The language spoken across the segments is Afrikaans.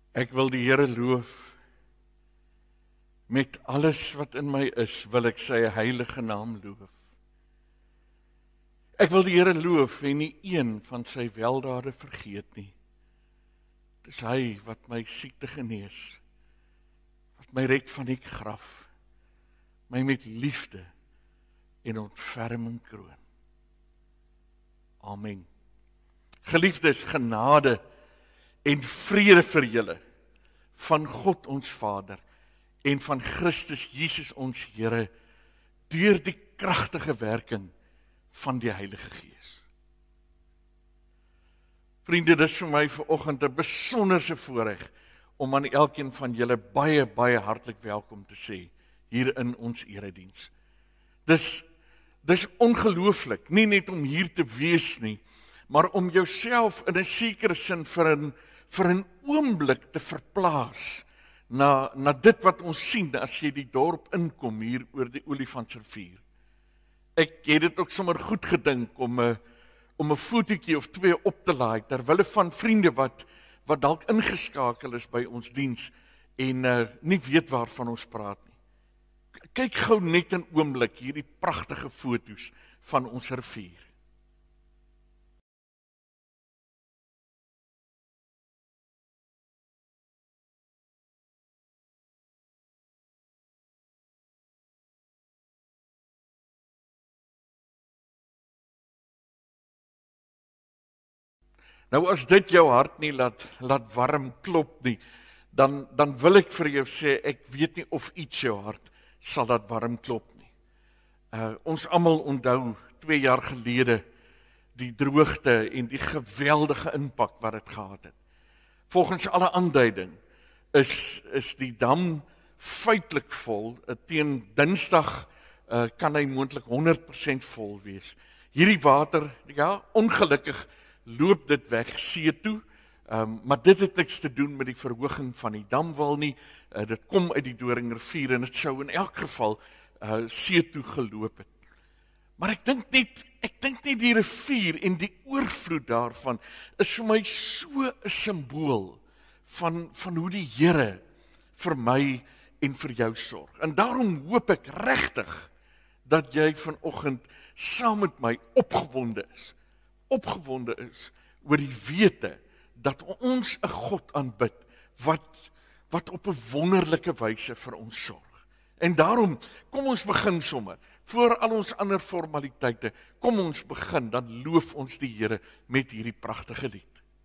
Ek wil die Here loof. Met alles wat in my is, wil ek sy heilige naam loof. Ek wil die Here loof en nie een van sy weldade vergeet nie. Dis hy wat my siekte genees, wat my red van die graf, my met liefde en ontferming kroon. Amen. Geliefdes, genade en vrede vir julle van God ons Vader en van Christus Jesus ons Here deur die kragtige werking van die Heilige Gees. Vriende, dis vir my vanoggend 'n besonderse voorreg om aan elkeen van julle baie, baie hartlik welkom te sê hier in ons erediens. Dis ongelooflik, nie net om hier te wees nie, maar om jouself in 'n sekere sin vir 'n oomblik te verplaas na dit wat ons sien as jy die dorp inkom hier oor die Olifantsrivier. Ek het dit ook sommer goed gedink om 'n fotootjie of twee op te laai terwille van vriende wat dalk ingeskakel is by ons diens en nie weet waarvan ons praat nie. Kyk gou net 'n oomblik hierdie pragtige foto's van ons rivier. Nou as dit jou hart nie laat warm klop nie, dan wil ek vir jou sê, ek weet nie of iets jou hart sal laat warm klop nie. Ons almal onthou 2 jaar gelede die droogte en die geweldige impak wat dit gehad het. Volgens alle aanduiding is die dam feitelik vol. Teen Dinsdag kan hy moontlik 100% vol wees. Hierdie water, ja, ongelukkig loop dit weg see toe, maar dit het niks te doen met die verhoging van die damwal nie. Dit kom uit die Doringrivier en dit sou in elk geval see toe geloop het. Maar ek dink net die rivier en die oorvloed daarvan is vir my so 'n simbool van hoe die Here vir my en vir jou sorg. En daarom hoop ek regtig dat jy vanoggend saam met my opgewonde is oor die wete dat ons 'n God aanbid wat op 'n wonderlike wyse vir ons sorg. En daarom, kom ons begin sommer, voor al ons ander formaliteite, kom ons begin, dan loof ons die Here met hierdie pragtige lied.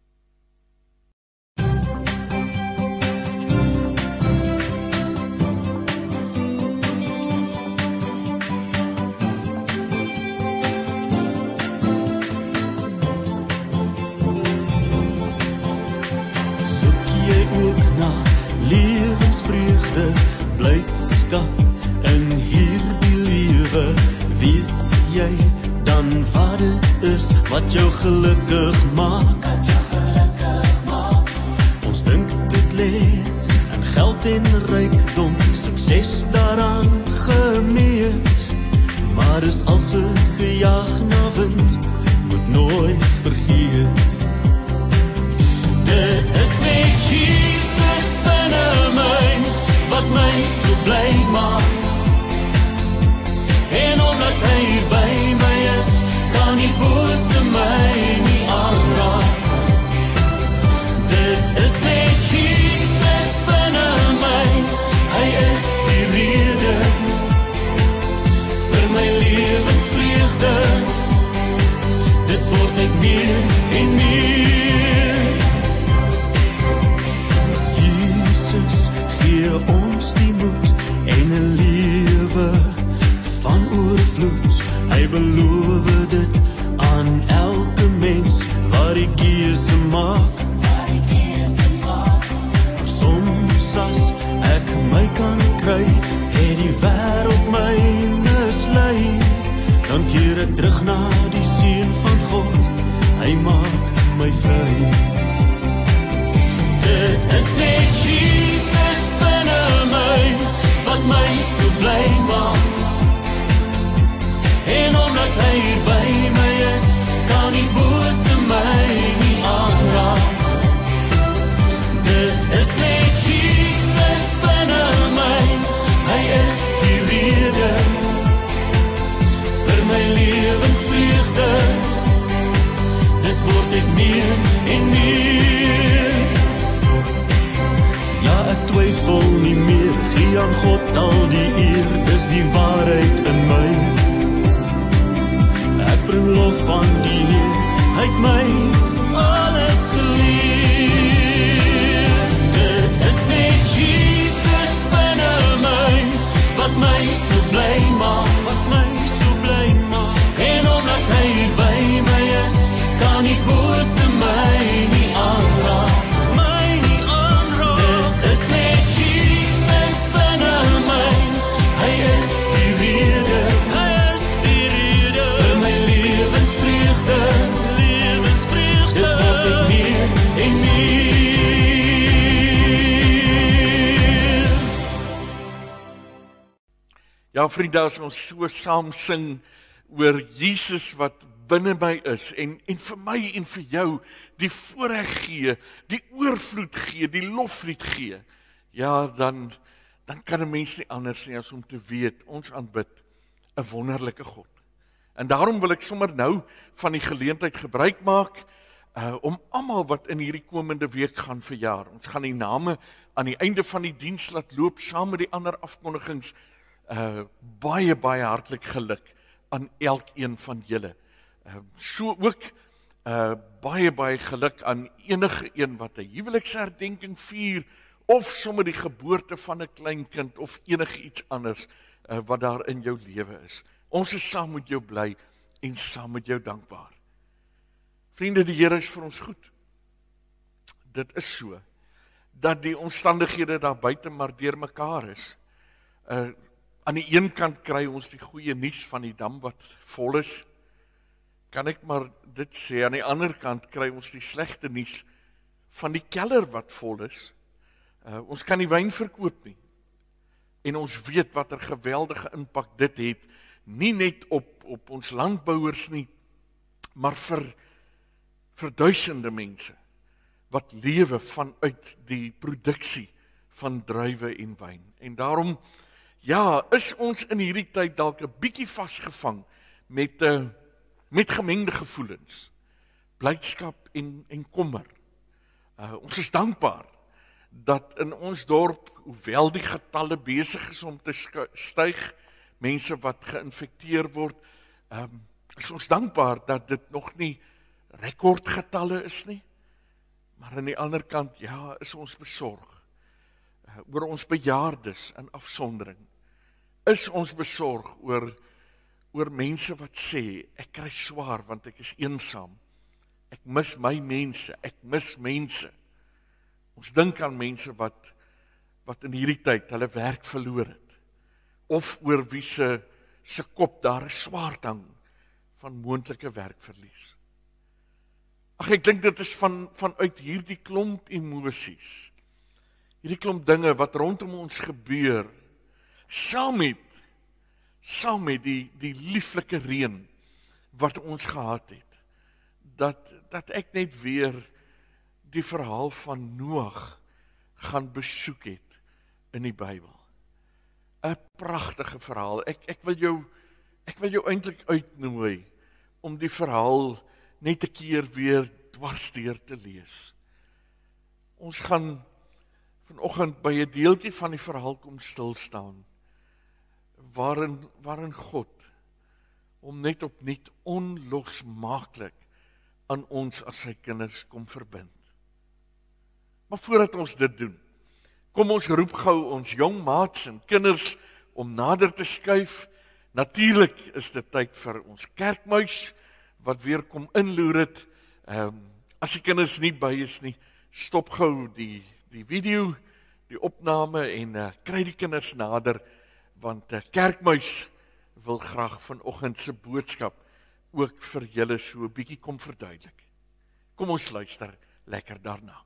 Lewensvreugde, blydskap in hierdie lewe, weet jy dan wat dit is wat jou gelukkig maak. Ons dink dit lê in geld en rykdom, sukses daaraan gemeet, maar is als 'n gejaag na wind, moet nooit vergeet. Dit is net Jesus binne my, wat my so bly maak. En omdat hy hier by my is, kan die bose my nie aanraak. Dit is net Jesus binne my, hy is die rede vir my lewensvreugde. Dit word net meer en meer. Gee ons die moed en 'n lewe van oorvloed. Hy beloof dit aan elke mens wat die keuse maak. Soms as ek my kan kry en die wêreld my mislei, dan keer ek terug na die seun van God. Hy maak my vry. Dit is net Jesus binne my, wat my so bly maak. En omdat hy hier by my is, kan die bose my nie aanraak. Dit is twyfel nie meer, gee aan God al die eer, dis die waarheid in my. Ek bring lof aan die Heer, hy het my alles geleer. Dit is net Jesus binne my, wat my so bly maak, en omdat hy hier by my is, kan die bose my nie aanraak, dit is net Jesus binne my, hy is die rede, vir my lewensvreugde, dit word net meer en meer. Ja, vriende, as ons so saam sing oor Jesus wat binne my is en vir my en vir jou die voorreg gee, die oorvloed gee, die loflied gee, ja, dan kan 'n mens nie anders nie as om te weet, ons aanbid 'n wonderlike God. En daarom wil ek sommer nou van die geleentheid gebruik maak, om almal wat in hierdie komende week gaan verjaar. Ons gaan die name aan die einde van die diens laat loop, saam met die ander afkondigings, baie hartlik geluk aan elkeen van julle. So ook baie geluk aan enige een wat 'n huweliksherdenking vier, of sommer die geboorte van 'n kleinkind, of enige iets anders wat daar in jou lewe is. Ons is saam met jou bly en saam met jou dankbaar. Vriende, die Here is vir ons goed. Dit is so, dat die omstandighede daar buite maar deur mekaar is. Aan die een kant kry ons die goeie nuus van die dam wat vol is, kan ek maar dit sê, aan die ander kant kry ons die slegte nuus van die kelder wat vol is. Ons kan nie wyn verkoop nie, en ons weet wat 'n geweldige impak dit het, nie net op ons landbouers nie, maar vir duisende mense, wat lewe vanuit die produksie van druiwe en wyn. En daarom, ja, is ons in hierdie tyd dalk 'n bietjie vasgevang met gemengde gevoelens, blydskap en kommer. Ons is dankbaar dat in ons dorp, hoewel die getalle besig is om te styg, mense wat geïnfekteer word, is ons dankbaar dat dit nog nie rekordgetalle is nie, maar aan die ander kant, ja, is ons besorg oor ons bejaardes in afsondering. Is ons besorg oor mense wat sê, ek kry swaar want ek is eensaam, ek mis my mense, ek mis mense. Ons dink aan mense wat in hierdie tyd hulle werk verloor het, of oor wie se kop daar 'n swaard hang van moontlike werkverlies. Ag, ek dink dit is vanuit hierdie klomp emosies, hierdie klomp dinge wat rondom ons gebeur, saam met die lieflike reën wat ons gehad het, dat ek net weer die verhaal van Noag gaan besoek het in die Bybel. 'n Pragtige verhaal. Ek wil jou eintlik uitnooi om die verhaal net 'n keer weer dwarsdeur te lees. Ons gaan vanoggend by 'n deeltjie van die verhaal kom stil staan, waarin God hom net opnuut onlosmaaklik aan ons as sy kinders kom verbind. Maar voordat ons dit doen, kom ons roep gou ons jong maats en kinders om nader te skuif. Natuurlik is dit tyd vir ons kerkmuis wat weer kom inloer het. As die kinders nie by is nie, stop gou die video, die opname en kry die kinders nader, want kerkmuis wil graag vanoggend se boodskap ook vir julle so 'n bietjie kom verduidelik. Kom ons luister lekker daarna.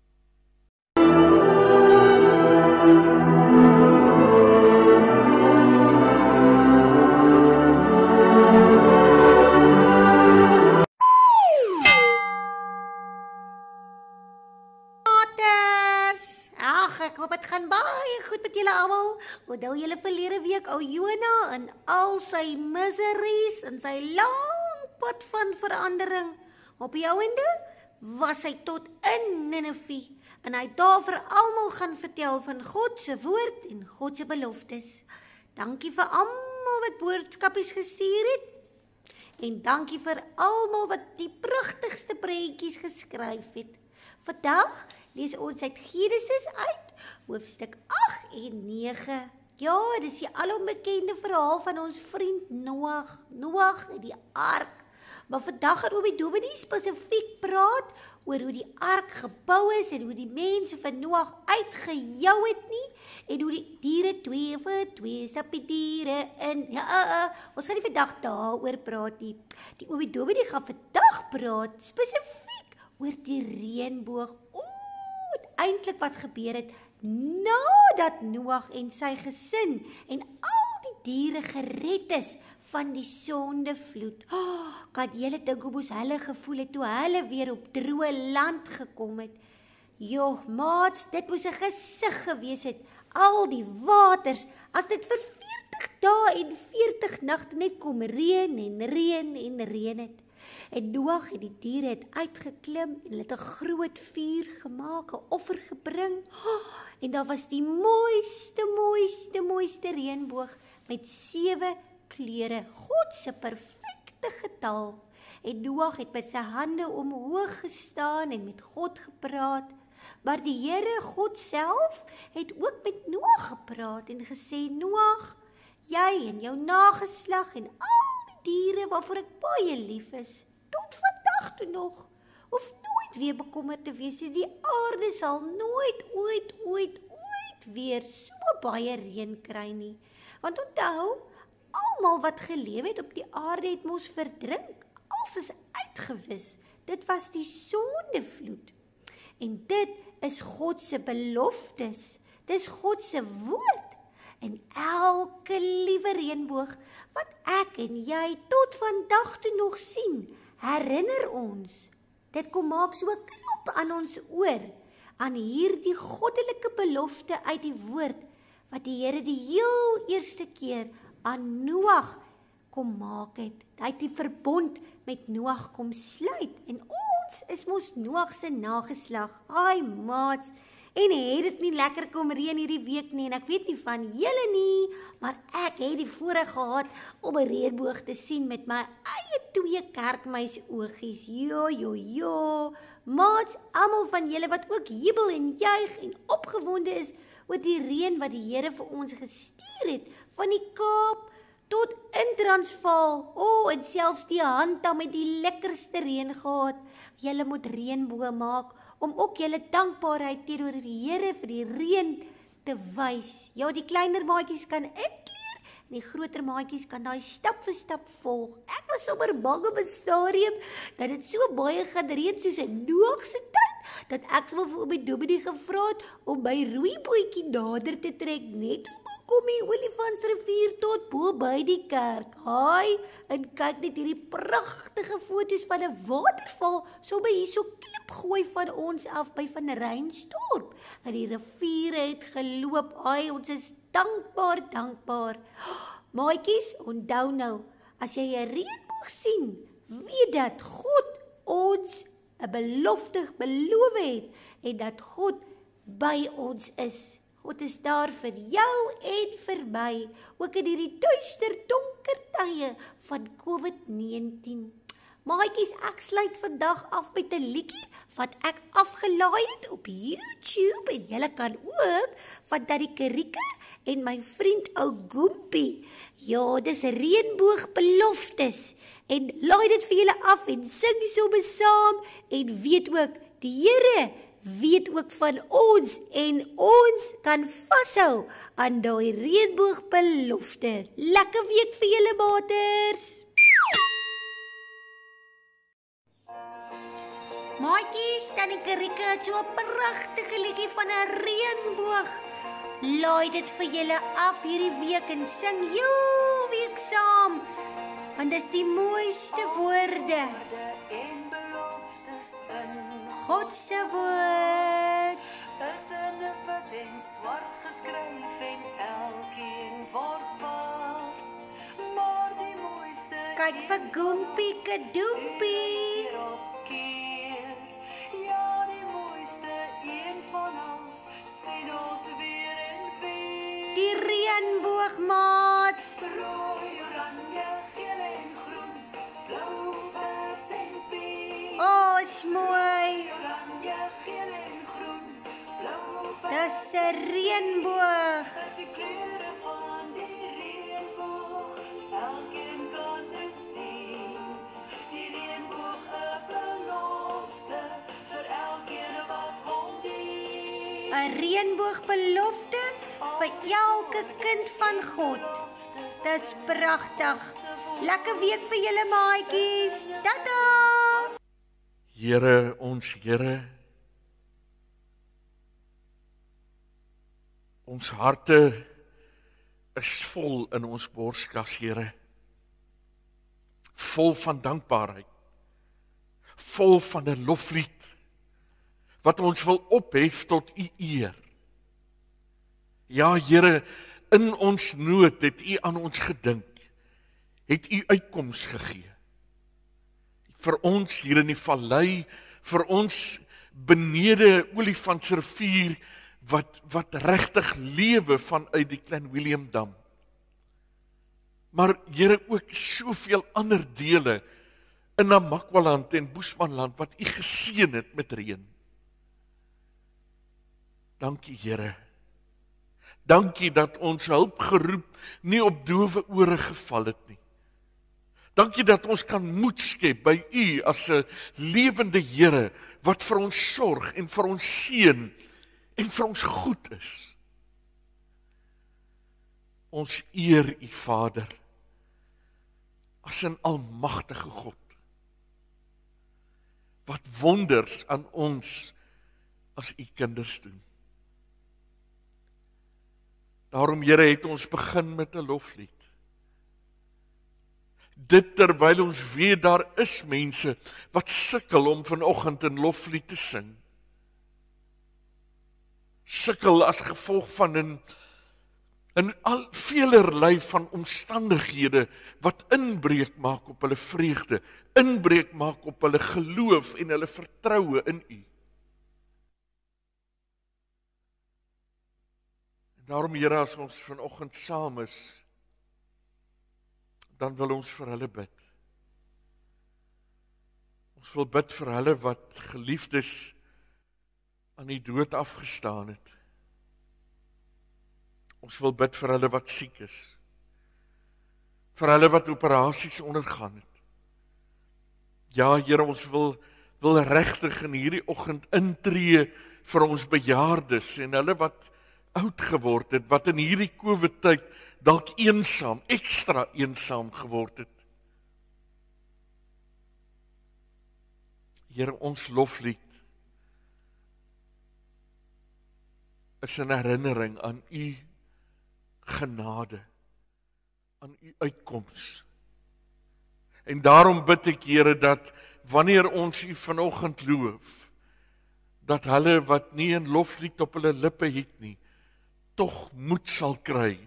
Ek hoop het gaan baie goed met julle almal. Onthou julle verlede week ou Jona en al sy miseries en sy lang pad van verandering. Op die ouende was hy tot in Ninive en hy het daar vir almal gaan vertel van God se woord en God se beloftes. Dankie vir almal wat boodskapies gestuur het, en dankie vir almal wat die pragtigste prentjies geskryf het. Vandag lees ons uit Genesis uit, hoofstuk 8 en 9. Ja, dis die alombekende verhaal van ons vriend Noag en die ark. Maar vandag gaan Oomie Dominee spesifiek praat oor hoe die ark gebou is en hoe die mense van Noag uitgejou het nie, en hoe die diere 2 vir 2 stap die diere in. Ons gaan nie vandag daaroor praat nie. Die Oomie Dominee gaan vandag praat spesifiek oor die reënboog. Eintlik wat gebeur het nadat Noag en sy gesin en al die diere gered is van die sondevloed. Kan julle dink hoe moes hulle gevoel het toe hulle weer op droë land gekom het? Joh, maats, dit moes 'n gesig gewees het. Al die waters, as dit vir 40 dae en 40 nagte net kom reën en reën en reën het. En Noag en die diere het uitgeklim en hulle het 'n groot vuur gemaak, 'n offer gebring. En daar was die mooiste reënboog met 7 kleure, God se perfekte getal. En Noag het met sy hande omhoog gestaan en met God gepraat. Maar die Here God self het ook met Noag gepraat en gesê: Noag, jy en jou nageslag en al die diere waarvoor ek baie lief is, tot vandag toe nog, hoef nooit weer bekommerd te wees. Die aarde sal nooit weer so baie reën kry nie. Want onthou, almal wat geleef het op die aarde het mos verdrink. Alles is uitgewis. Dit was die sondevloed. En dit is God se beloftes. Dis God se woord. En elke liewe reënboog wat ek en jy tot vandag toe nog sien, herinner ons. Dit kom maak so 'n knop aan ons oor, aan hierdie goddelike belofte uit die woord, wat die Here die heel eerste keer aan Noag kom maak het. Hy het die verbond met Noag kom sluit, en ons is mos Noag se nageslag. Ai maats, en het dit nie lekker kom reën hierdie week nie, en ek weet nie van julle nie, maar ek het die voorreg gehad om 'n reënboog te sien met my eie 2 kerkmuisoogies. Jo, maats, almal van julle wat ook jubel en juig en opgewonde is oor die reën wat die Here vir ons gestuur het, van die Kaap tot in Transvaal. En selfs die Handam met die lekkerste reën gehad. Julle moet reënboë maak om ook julle dankbaarheid teenoor die Here vir die reën te wys. Ja, die kleiner maatjies kan inkleer, en die groter maatjies kan daai stap vir stap volg. Ek was sommer bang op 'n stadium dat dit so baie gaan reën soos in Noag se tyd, dat ek sommer vir Oomie Dominee gevra het om my roeibootjie nader te trek, net om kom die Olifantsrivier tot bo by die kerk. En kyk net hierdie pragtige foto's van 'n waterval sommer hier so klip gooi van ons af by Van Reinstorp. En die riviere het geloop. Ons is dankbaar. Maatjies, onthou nou, as jy 'n reënboog sien, weet dat God ons 'n belofte beloof het, en dat God by ons is. God is daar vir jou en vir my, ook in hierdie duister, donker tye van COVID-19. Maatjies, ek sluit vandag af met 'n liedjie wat ek afgelaai het op YouTube, en julle kan ook van Daddy Karika en my vriend ou Goompie. Ja, dis reënboogbeloftes. En laai dit vir julle af en sing sommer saam, en weet ook, die Here weet ook van ons, en ons kan vashou aan daai reënboogbelofte. Lekker week vir julle, maters. Maatjies, Tannie Karika het so 'n pragtige liedjie van 'n reënboog. Laai dit vir julle af hierdie week en sing heel week saam, want dis die mooiste woorde En beloftes in God se woord. is in 'n wit en swart geskryf en elkeen word waar. Maar die mooiste Kyk vir Goompie Kadoempie. keer op keer. Ja, die mooiste een van reënboogmaat. Rooi, oranje, geel en groen, blou, pers en pink. Ons mooi, Oranje, geel en groen, blou, pers. dis 'n reënboog. Dis die kleure van die reënboog. Elkeen kan dit sien. Die reënboog 'n belofte vir elkeen wat hom dien. 'n Reënboogbelofte vir elke kind van God. Dis pragtig. Lekker week vir julle maatjies. Tata! Here, ons Here, ons harte is vol in ons borskas, Here. Vol van dankbaarheid. Vol van 'n loflied wat ons wil ophef tot U eer. Ja, Here, in ons nood het U aan ons gedink. Het U uitkoms gegee. Vir ons hier in die vallei, vir ons benede Olifantsrivier wat regtig lewe vanuit die Klein Willem Dam. Maar Here, ook soveel ander dele in Namakwaland en Boesmanland wat U geseën het met reën. Dankie, Here. Dankie dat ons hulpgeroep nie op dowe ore geval het nie. Dankie dat ons kan moed skep by U as 'n lewende Here wat vir ons sorg en vir ons seën en vir ons goed is. Ons eer U Vader as 'n almagtige God wat wonders aan ons as U kinders doen. Daarom, Here, het ons begin met 'n loflied. Dit terwyl ons weet daar is mense wat sukkel om vanoggend 'n loflied te sing. Sukkel as gevolg van 'n al velerlei van omstandighede wat inbreuk maak op hulle vreugde, inbreuk maak op hulle geloof en hulle vertroue in U. Daarom, Here, as ons vanoggend saam is, dan wil ons vir hulle bid. Ons wil bid vir hulle wat geliefdes aan die dood afgestaan het. Ons wil bid vir hulle wat siek is. Vir hulle wat operasies ondergaan het. Ja, Here, ons wil regtig in hierdie oggend intree vir ons bejaardes en hulle wat oud geword het, wat in hierdie COVID-tyd dalk eensaam, ekstra eensaam geword het. Here, ons loflied is 'n herinnering aan U genade, aan U uitkoms. En daarom bid ek, Here, dat wanneer ons U vanoggend loof, dat hulle wat nie 'n loflied op hulle lippe het nie, tog moed sal kry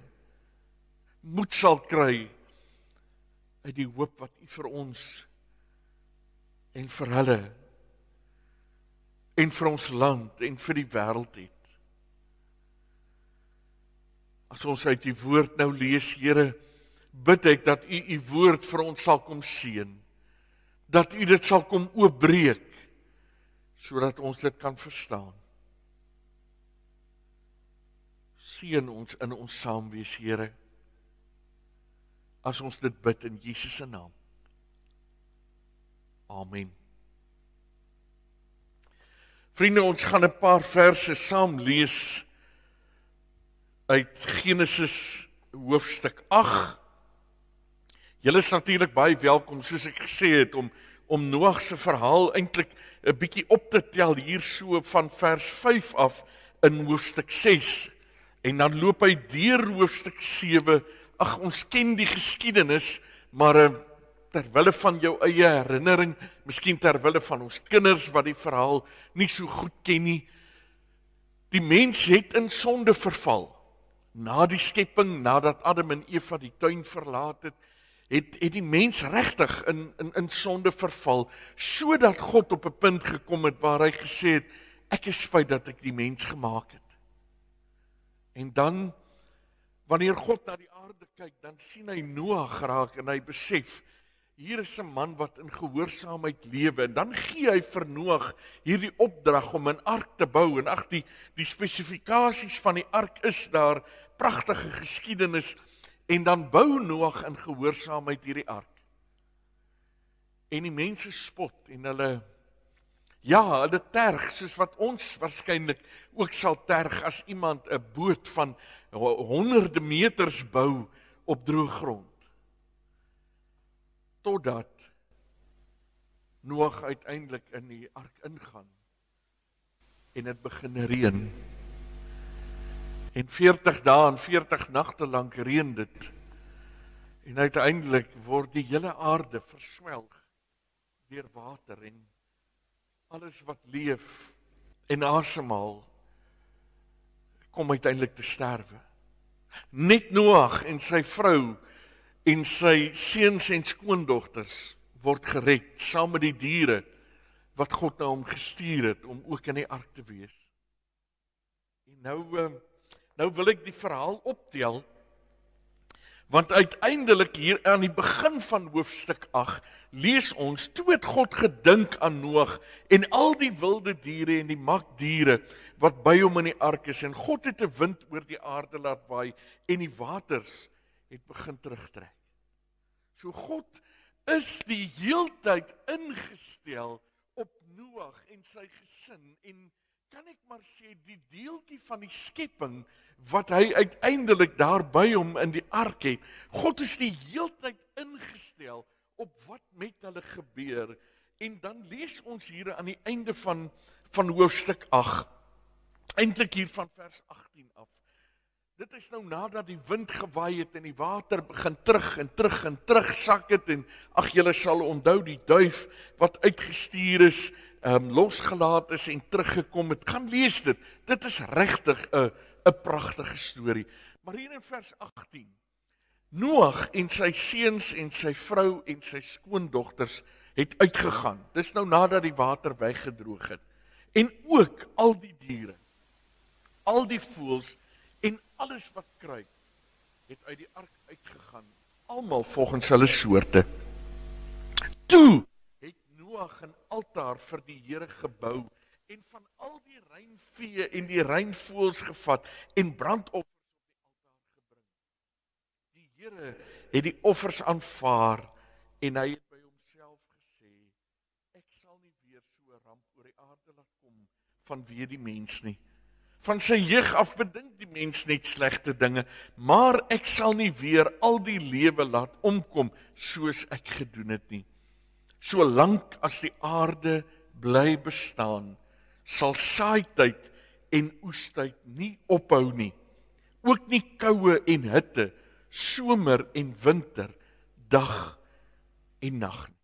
uit die hoop wat U vir ons en vir hulle en vir ons land en vir die wêreld het. As ons uit die woord nou lees, Here, bid ek dat U woord vir ons sal kom seën, dat U dit sal kom oopbreek, sodat ons dit kan verstaan. Seën ons in ons saamwees, Here, as ons dit bid in Jesus se naam. Amen. Vriende, ons gaan 'n paar verse saam lees uit Genesis hoofstuk 8. Julle is natuurlik baie welkom, soos ek gesê het, om Noag se verhaal eintlik 'n bietjie op te tel hier so van vers 5 af in hoofstuk 6. En dan loop hy deur hoofstuk 7. Ag, ons ken die geskiedenis, maar terwille van jou eie herinnering, miskien terwille van ons kinders wat die verhaal nie so goed ken nie. Die mens het in sonde verval. Na die skepping, nadat Adam en Eva die tuin verlaat het die mens regtig in sonde verval, sodat God op 'n punt gekom het waar hy gesê het, ek is spyt dat ek die mens gemaak het. En dan Wanneer God na die aarde kyk, dan sien hy Noag raak en hy besef, hier is 'n man wat in gehoorsaamheid lewe, en dan gee hy vir Noag hierdie opdrag om 'n ark te bou, en ag, die spesifikasies van die ark is daar, pragtige geskiedenis, en dan bou Noag in gehoorsaamheid hierdie ark. En die mense spot, en hulle terg, soos wat ons waarskynlik ook sal terg, as iemand 'n boot van honderde meters bou op droë grond. Totdat Noag uiteindelik in die ark ingaan en dit begin reën. En 40 dae en 40 nagte lank reën dit. En uiteindelik word die hele aarde verswelg deur water, en alles wat leef en asemhaal kom uiteindelik te sterwe. Net Noag en sy vrou en sy seuns en skoondogters word gered, saam met die diere wat God na hom gestuur het om ook in die ark te wees. En nou wil ek die verhaal optel, want uiteindelik hier aan die begin van hoofstuk 8 lees ons, toe het God gedink aan Noag en al die wilde diere en die makdiere wat by hom in die ark is, en God het 'n wind oor die aarde laat waai en die waters het begin terugtrek. So God is die heeltyd ingestel op Noag en sy gesin, en kan ek maar sê, die deeltjie van die skepping wat hy uiteindelik daar by hom in die ark het, God is die heeltyd ingestel op wat met hulle gebeur, en dan lees ons hier aan die einde van hoofstuk 8, eintlik hier van vers 18 af. Dit is nou nadat die wind gewaai het en die water begin terug en terug sak het, en ag, julle sal onthou die duif wat uitgestuur is, losgelaat is en teruggekom het. Gaan lees dit. Dit is regtig 'n pragtige storie. Maar hier in vers 18, Noag en sy seuns en sy vrou en sy skoondogters het uitgegaan. Dis nou nadat die water weggedroog het. En ook al die diere, al die voëls en alles wat kruip, het uit die ark uitgegaan, almal volgens hulle soorte. Toe het Noag 'n altaar vir die Here gebou en van al die reinvee en die reinvoëls gevat en brandoffers op die altaar gebring. Die Here het die offers aanvaar en hy het by homself gesê, ek sal nie weer so 'n ramp oor die aarde laat kom vanweë die mens nie. Van sy jeug af bedink die mens net slegte dinge, maar ek sal nie weer al die lewe laat omkom soos ek gedoen het nie. Solank as die aarde bly bestaan, sal saaityd en oestyd nie ophou nie. Ook nie koue en hitte, somer en winter, dag en nag nie.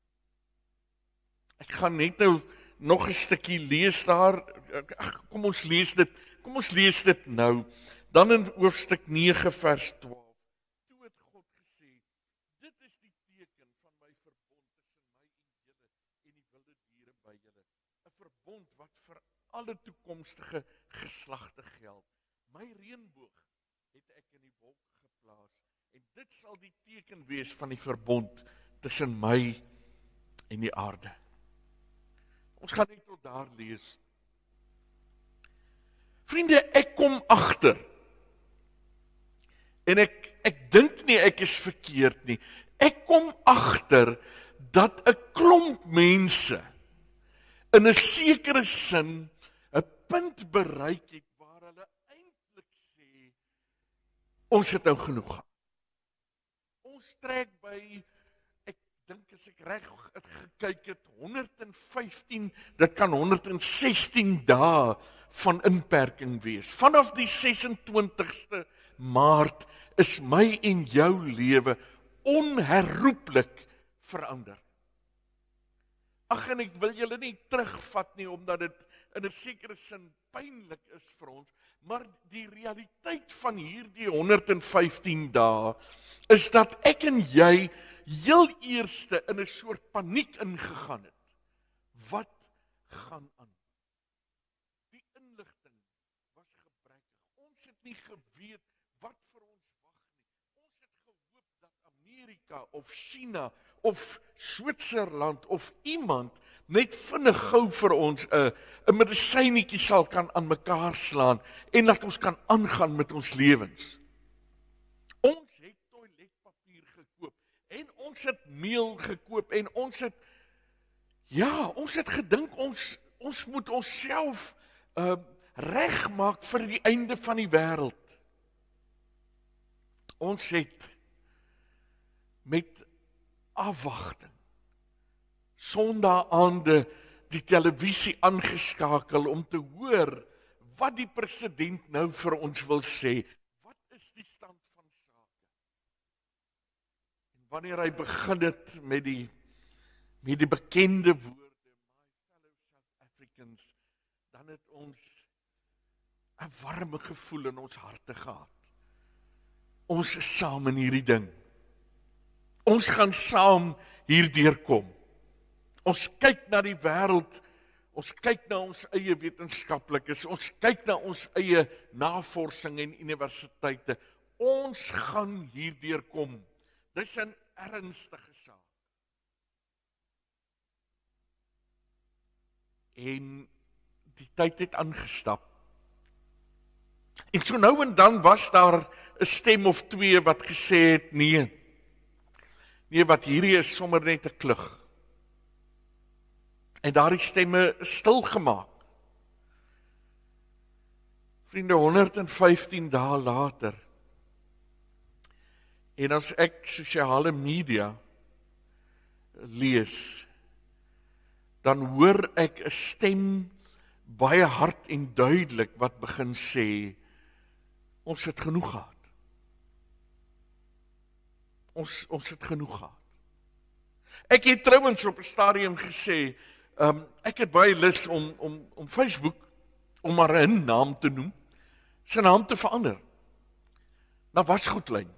Ek gaan net nou nog 'n stukkie lees daar. Kom ons lees dit nou. Dan in hoofstuk 9 vers 12. Toe het God gesê, dit is die teken van my verbond tussen my en julle en die wilde diere by julle. 'n Verbond wat vir alle toekomstige geslagte geld. My reënboog het ek in die wolk geplaas en dit sal die teken wees van die verbond tussen my en die aarde. Ons gaan net tot daar lees. Vriende, ek kom agter. En ek dink nie ek is verkeerd nie. Ek kom agter dat 'n klomp mense in 'n sekere sin 'n punt bereik het waar hulle eintlik sê, ons het nou genoeg gehad. Ons trek by, ek dink as ek reg gekyk het, 115, dit kan 116 dae van inperking wees. Vanaf die 26ste Maart is my en jou lewe onherroepelik verander. Ag, en ek wil julle nie terugvat nie, omdat dit in 'n sekere sin pynlik is vir ons, maar die realiteit van hierdie 115 dae is dat ek en jy heel eerste in 'n soort paniek ingegaan het. Wat gaan aan? Die inligting was gebrekkig. Ons het nie geweet wat vir ons wag nie. Ons het gehoop dat Amerika of China of Switserland of iemand net vinnig gou vir ons 'n medisynietjie sal kan aan mekaar slaan en dat ons kan aangaan met ons lewens. Ons het toiletpapier gekoop en ons het meel gekoop en ons het gedink ons moet onsself regmaak vir die einde van die wêreld. Ons het met afwagting Sondaagaande die televisie aangeskakel om te hoor wat die president nou vir ons wil sê. Wat is die stand van sake? En wanneer hy begin het met die bekende woorde, my fellow South Africans, dan het ons 'n warme gevoel in ons harte gehad. Ons is saam in hierdie ding. Ons gaan saam hierdeur kom. Ons kyk na die wêreld, ons kyk na ons eie wetenskaplikes, ons kyk na ons eie navorsing en universiteite. Ons gaan hierdeur kom. Dis 'n ernstige saak. En die tyd het aangestap. En so nou en dan was daar 'n stem of twee wat gesê het, nee, wat hierdie is sommer net 'n klug. En daardie stemme is stilgemaak. Vriende, 115 dae later, en as ek sosiale media lees, dan hoor ek 'n stem baie hard en duidelik wat begin sê, ons het genoeg gehad. Ons het genoeg gehad. Ek het trouwens op 'n stadium gesê, ek het baie lus om Facebook, om maar 'n naam te noem, sy naam te verander. Na Wasgoedlyn.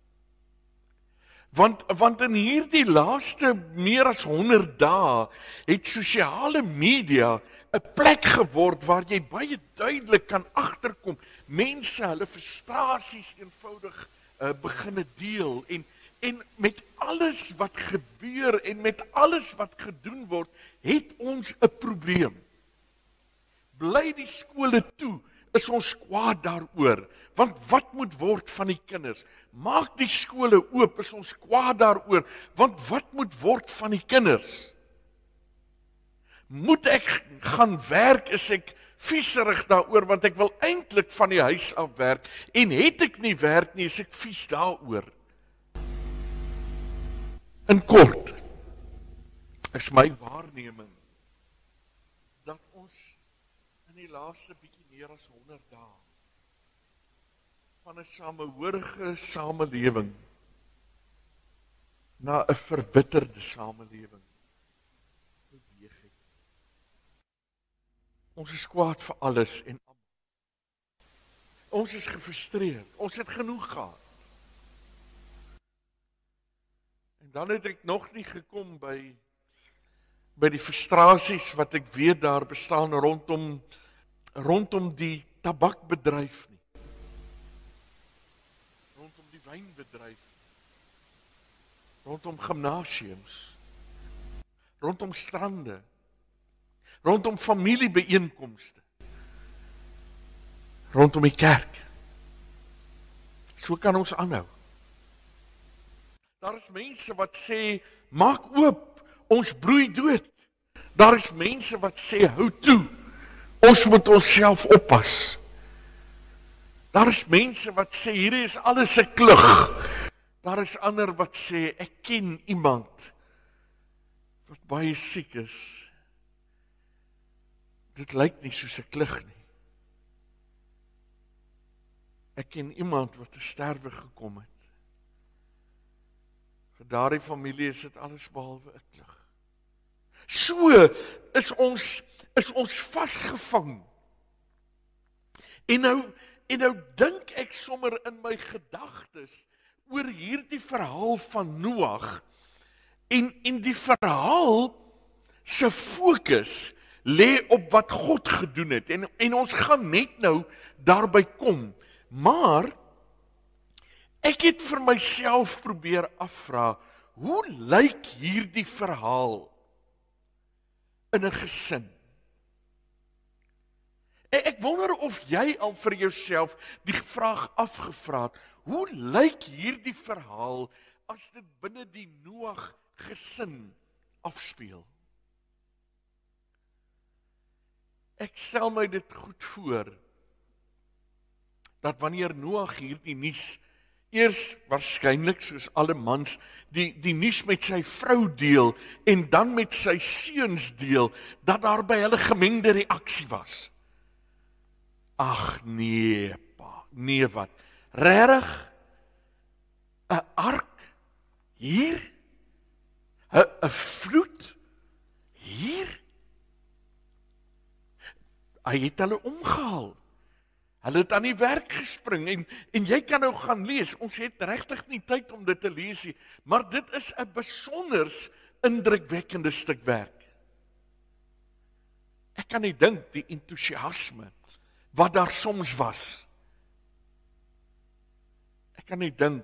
Want in hierdie laaste meer as 100 dae het sosiale media 'n plek geword waar jy baie duidelik kan agterkom. Mense hulle frustrasies eenvoudig beginne deel en met alles wat gebeur en met alles wat gedoen word, het ons 'n probleem. Bly die skole toe, is ons kwaad daaroor, want wat moet word van die kinders? Maak die skole oop, is ons kwaad daaroor, want wat moet word van die kinders? Moet ek gaan werk, is ek vieserig daaroor, want ek wil eintlik van die huis af werk, en het ek nie werk nie, is ek vies daaroor. In kort, is my waarneming, dat ons in die laaste bietjie meer as 100 dae, van 'n samehorige samelewing, na 'n verbitterde samelewing, beweeg het. Ons is kwaad vir alles en almal. Ons is gefrustreerd, ons het genoeg gehad. En dan het ek nog nie gekom by die frustrasies wat ek weet daar bestaan rondom die tabakbedryf nie. Rondom die wynbedryf. Rondom gimnasiums. Rondom strande. Rondom familiebeeenkomste. Rondom die kerk. So kan ons aanhou. Daar is mense wat sê, maak oop, ons broei dood. Daar is mense wat sê, hou toe, ons moet onsself oppas. Daar is mense wat sê, hierdie is alles 'n klug. Daar is ander wat sê, ek ken iemand wat baie siek is. Dit lyk nie soos 'n klug nie. Ek ken iemand wat te sterwe gekom het. Vir daardie familie is dit alles behalwe 'n klug. So is ons vasgevang. En nou dink ek sommer in my gedagtes oor hierdie verhaal van Noag en die verhaal se fokus lê op wat God gedoen het en ons gaan net nou daarby kom. Maar Ek het vir myself probeer afvra, hoe lyk hierdie verhaal in 'n gesin? Ek wonder of jy al vir jouself die vraag afgevra het, hoe lyk hierdie verhaal as dit binne die Noag gesin afspeel? Ek stel my dit goed voor, dat wanneer Noag hierdie nuus eers waarskynlik soos alle mans die nuus met sy vrou deel en dan met sy seuns deel, dat daar by hulle gemengde reaksie was. Ag nee, pa, nee wat, regtig? 'n ark hier? 'n vloed hier? Hy het hulle omgehaal. Hulle het aan die werk gespring en jy kan nou gaan lees. Ons het regtig nie tyd om dit te lees nie, maar dit is 'n besonders indrukwekkende stuk werk. Ek kan nie dink die entoesiasme wat daar soms was. Ek kan nie dink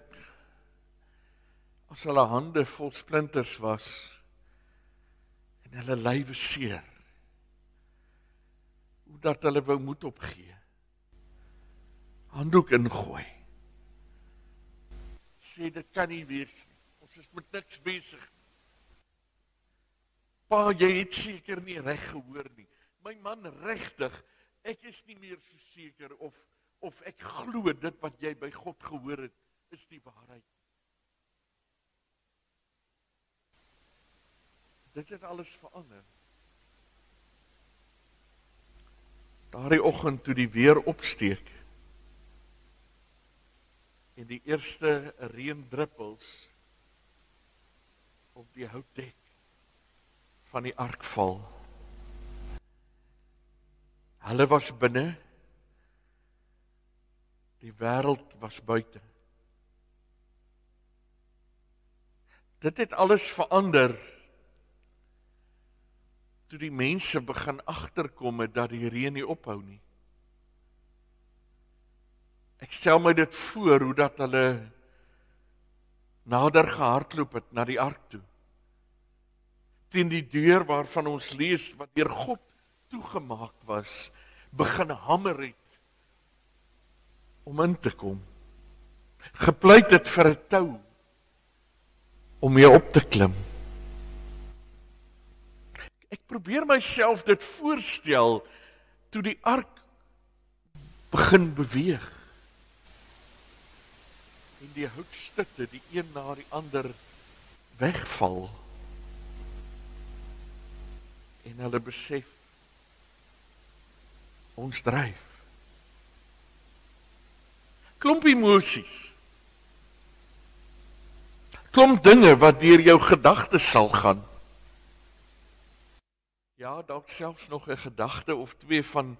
as hulle hande vol splinters was en hulle lywe seer, hoe dat hulle wou moed opgee, handdoek ingooi, sê dit kan nie wees nie, ons is met niks besig. Pa, jy het seker nie reg gehoor nie. My man, regtig, ek is nie meer so seker of ek glo dit wat jy by God gehoor het, is die waarheid. Dit het alles verander. Daardie oggend toe die weer opsteek en die eerste reendruppels op die houtdek van die ark val. Hulle was binne, die wêreld was buite. Dit het alles verander toe die mense begin agterkom dat die reën nie ophou nie. Ek stel my dit voor hoe dat hulle nader gehardloop het na die ark toe. Teen die deur waarvan ons lees wat deur God toegemaak was, begin hamer het om in te kom. Gepleit het vir 'n tou om mee op te klim. Ek probeer myself dit voorstel toe die ark begin beweeg. En die houtstukke die een na die ander wegval. En hulle besef, ons dryf. Klomp emosies. Klomp dinge wat deur jou gedagtes sal gaan. Ja, dalk selfs nog 'n gedagte of twee van,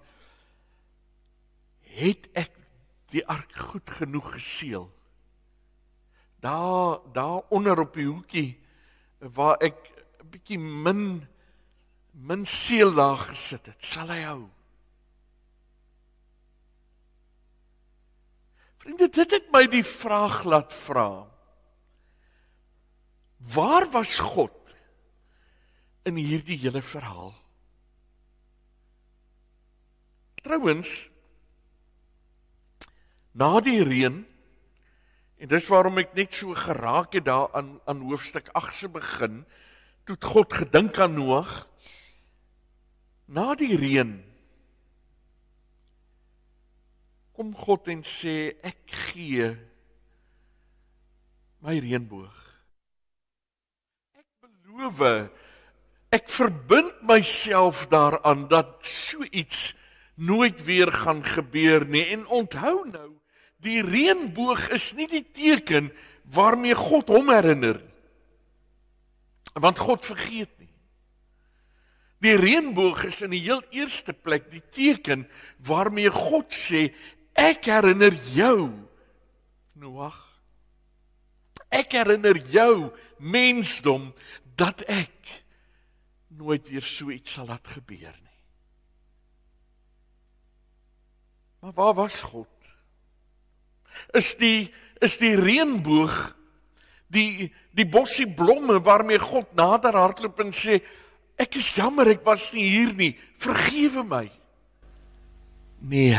het ek die ark goed genoeg geseël? Daar onder op die hoekie, waar ek 'n bietjie min seellaag gesit het, sal hy hou? Vriende, dit het my die vraag laat vra. Waar was God in hierdie hele verhaal? Trouwens, na die reën, en dis waarom ek net so geraak het daar aan hoofstuk 8 se begin, toe het God gedink aan Noag. Na die reën, kom God en sê, ek gee my reënboog. Ek beloof, ek verbind myself daaraan dat so iets nooit weer gaan gebeur nie. En onthou nou, die reënboog is nie die teken waarmee God hom herinner. Want God vergeet nie. Die reënboog is in die heel eerste plek die teken waarmee God sê, ek herinner jou, Noag. Ek herinner jou, mensdom, dat ek nooit weer so iets sal laat gebeur nie. Maar waar was God? Is die is die reënboog, die bossie blomme waarmee God nader hardloop en sê, ek is jammer, ek was nie hier nie, vergewe my. Nee.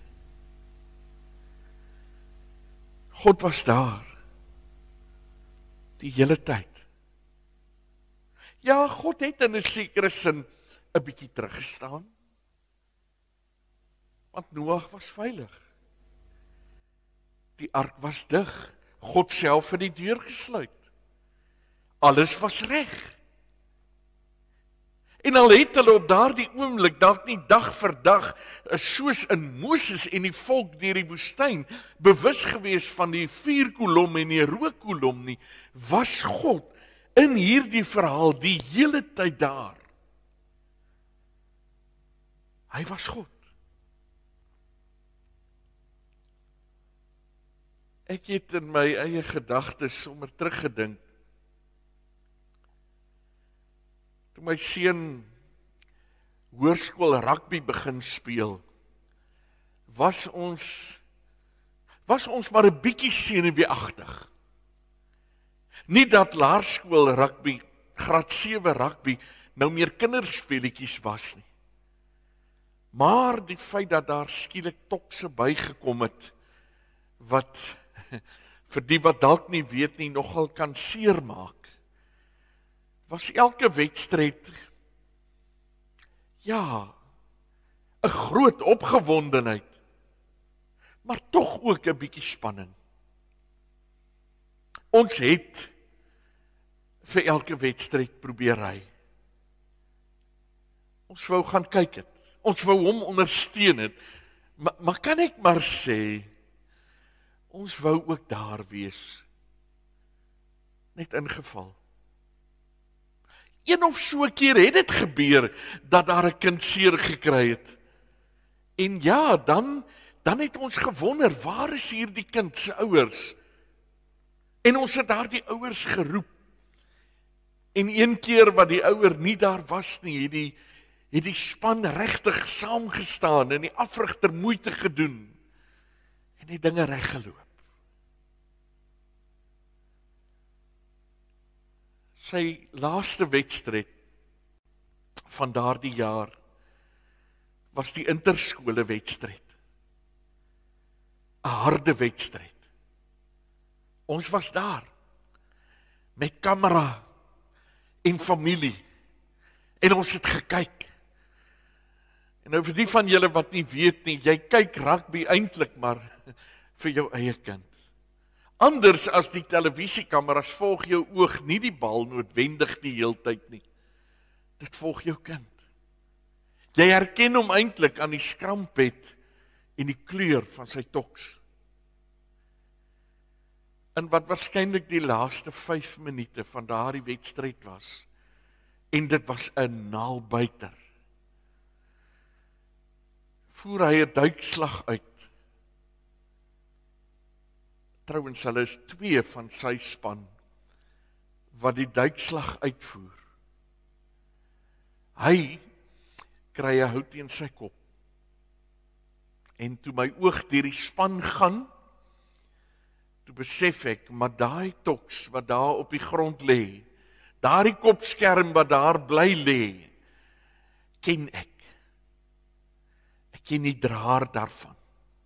God was daar. Die hele tyd. Ja, God het in 'n sekere sin 'n bietjie teruggestaan. Want Noag was veilig. Die ark was dig. God self het die deur gesluit. Alles was reg. En al het hulle op daardie oomblik dalk nie dag vir dag, soos in Moses en die volk deur die woestyn, bewus gewees van die vuurkolom en die rookkolom nie, was God in hierdie verhaal die hele tyd daar. Hy was God. Ek het in my eie gedagtes sommer teruggedink. Toe my seun hoërskool rugby begin speel, was ons maar 'n bietjie senuweeagtig. Nie dat laerskool rugby, graad 7 rugby, nou meer kinderspeletjies was nie. Maar die feit dat daar skielik tokse bygekom het, wat vir die wat dalk nie weet nie, nogal kan seermaak, was elke wedstryd, ja, 'n groot opgewondenheid, maar tog ook 'n bietjie spanning. Ons het vir elke wedstryd probeer ry. Ons wou gaan kyk het. Ons wou hom ondersteun het. Maar kan ek maar sê, ons wou ook daar wees. Net ingeval. Een of so 'n keer het dit gebeur, dat daar 'n kind seer gekry het. En ja, dan het ons gewonder, waar is hierdie kind se ouers? En ons het daar die ouers geroep. En een keer wat die ouer nie daar was nie, het die span regtig saamgestaan en die afrigter moeite gedoen en die dinge reggeloop. Sy laaste wedstryd van daardie jaar was die interskole wedstryd. 'n Harde wedstryd. Ons was daar met kamera en familie en ons het gekyk. En nou vir die van julle wat nie weet nie, jy kyk rugby eintlik maar vir jou eie kind. Anders as die televisiekameras volg jou oog nie die bal noodwendig die heeltyd nie. Dit volg jou kind. Jy herken hom eintlik aan die skrampet en die kleur van sy toks. In wat waarskynlik die laaste 5 minute van daardie wedstryd was, en dit was 'n naalbyter, voer hy 'n duikslag uit. Trouwens, hulle is 2 van sy span wat die duikslag uitvoer. Hy kry 'n hout in sy kop. En toe my oog deur die span gaan, toe besef ek, maar daai toks wat daar op die grond lê, daardie kopskerm wat daar bly lê, ken ek. Ek ken die draer daarvan.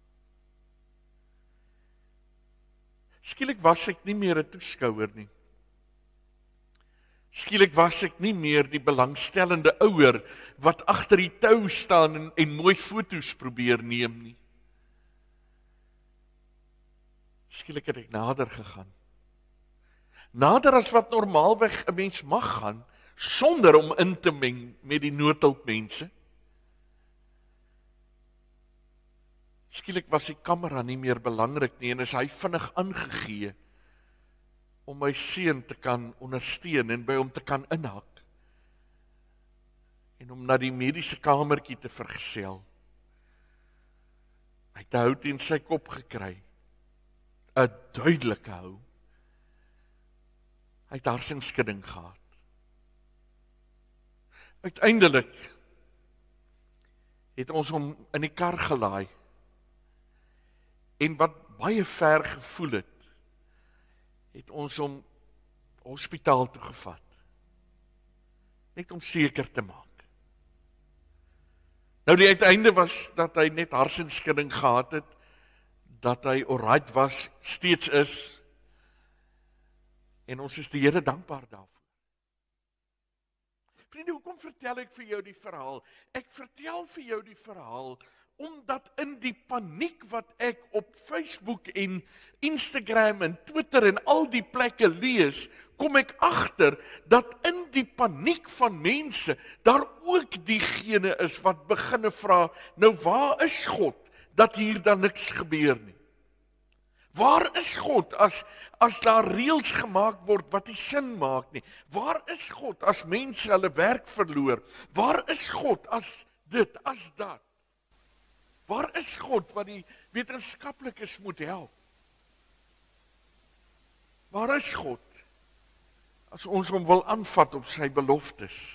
Skielik was ek nie meer 'n toeskouer nie. Skielik was ek nie meer die belangstellende ouer wat agter die tou staan en mooi foto's probeer neem nie. Skielik het ek nader gegaan. Nader as wat normaalweg 'n mens mag gaan, sonder om in te meng met die noodhulpmense. Skielik was die kamera nie meer belangrik nie en is hy vinnig aangegee om my seun te kan ondersteun en by hom te kan inhak. En om na die mediese kamertjie te vergesel. Hy het 'n hout in sy kop gekry. 'n Duidelike hou. Hy het hersenskudding gehad. Uiteindelik het ons hom in die kar gelaai. En wat baie ver gevoel het, het ons hom hospitaal toe gevat. Net om seker te maak. Nou die uiteinde was dat hy net hersenskudding gehad het, dat hy alright was, steeds is, en ons is die Here dankbaar daarvoor. Vriende, hoekom vertel ek vir jou die verhaal? Ek vertel vir jou die verhaal, omdat in die paniek wat ek op Facebook en Instagram en Twitter en al die plekke lees, kom ek agter dat in die paniek van mense, daar ook diegene is wat beginne vra, nou waar is God, dat hier dan niks gebeur nie? Waar is God as daar reëls gemaak word wat nie sin maak nie? Waar is God as mense hulle werk verloor? Waar is God as dit, as dat? Waar is God wat die wetenskaplikes moet help? Waar is God as ons hom wil aanvat op sy beloftes?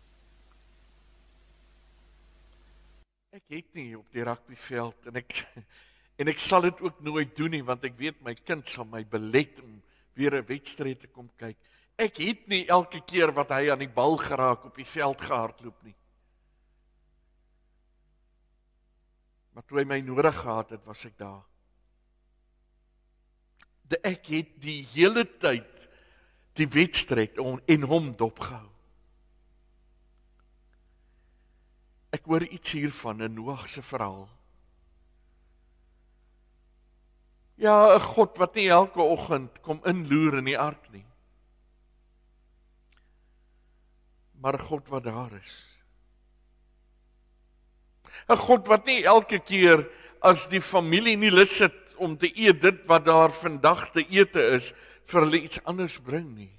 Ek het nie op die rugbyveld en ek sal dit ook nooit doen nie, want ek weet my kind sal my belet om weer 'n wedstryd te kom kyk. Ek het nie elke keer wat hy aan die bal geraak op die veld gehardloop nie. Maar toe hy my nodig gehad het, was ek daar. Ek het die hele tyd die wedstryd en hom dopgehou. Ek hoor iets hiervan in Noag se verhaal. Ja, 'n God wat nie elke oggend kom inloer in die ark nie. Maar 'n God wat daar is. 'n God wat nie elke keer as die familie nie lus het om te eet dit wat daar vandag te ete is, vir hulle iets anders bring nie.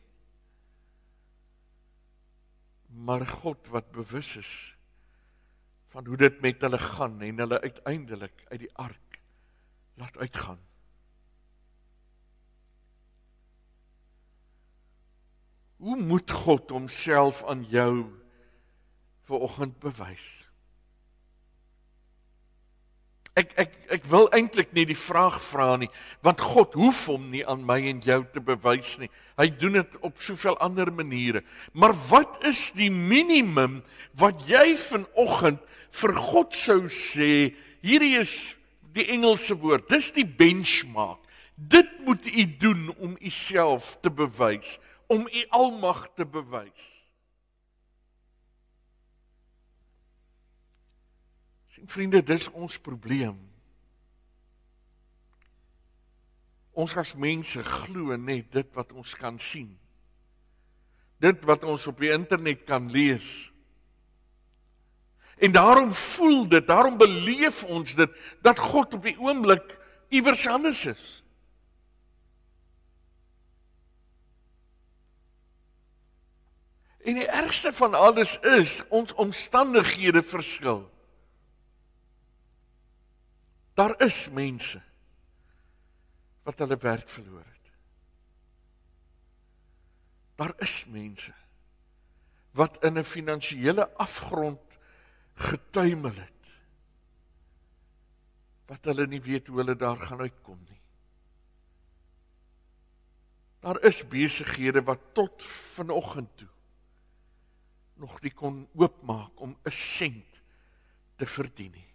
Maar 'n God wat bewus is van hoe dit met hulle gaan en hulle uiteindelik uit die ark laat uitgaan. Hoe moet God homself aan jou vanoggend bewys? Ek wil eintlik nie die vraag vra nie, want God hoef hom nie aan my en jou te bewys nie. Hy doen dit op soveel ander maniere. Maar wat is die minimum wat jy vanoggend vir God sou sê? Hierdie is die Engelse woord, dis die benchmark. Dit moet u doen om u self te bewys, om u almag te bewys. Sien vriende, dis ons probleem. Ons as mense glo net dit wat ons kan sien. Dit wat ons op die internet kan lees. En daarom voel dit, daarom beleef ons dit, dat God op die oomblik iewers anders is. En die ergste van alles is, ons omstandighede verskil. Daar is mense wat hulle werk verloor het. Daar is mense wat in 'n finansiële afgrond getuimel het, wat hulle nie weet hoe hulle daar gaan uitkom nie. Daar is besighede wat tot vanoggend toe nog nie kon oopmaak om 'n sent te verdien nie.